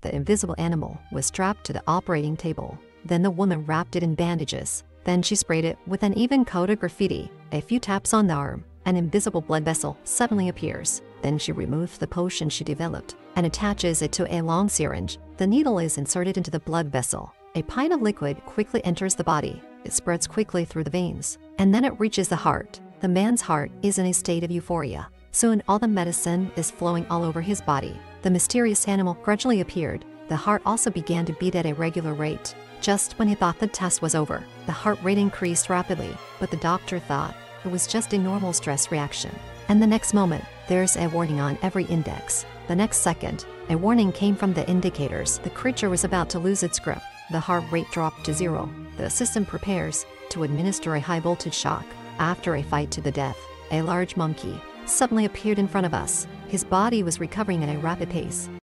The invisible animal was strapped to the operating table. Then the woman wrapped it in bandages. Then she sprayed it with an even coat of graffiti. A few taps on the arm, an invisible blood vessel suddenly appears. Then she removes the potion she developed and attaches it to a long syringe. The needle is inserted into the blood vessel. A pint of liquid quickly enters the body. It spreads quickly through the veins, and then it reaches the heart. The man's heart is in a state of euphoria. Soon all the medicine is flowing all over his body. The mysterious animal gradually appeared. The heart also began to beat at a regular rate. Just when he thought the test was over, the heart rate increased rapidly, but the doctor thought it was just a normal stress reaction. And the next moment, there's a warning on every index. The next second, a warning came from the indicators. The creature was about to lose its grip. The heart rate dropped to 0. The assistant prepares to administer a high-voltage shock. After a fight to the death, a large monkey suddenly appeared in front of us. His body was recovering at a rapid pace.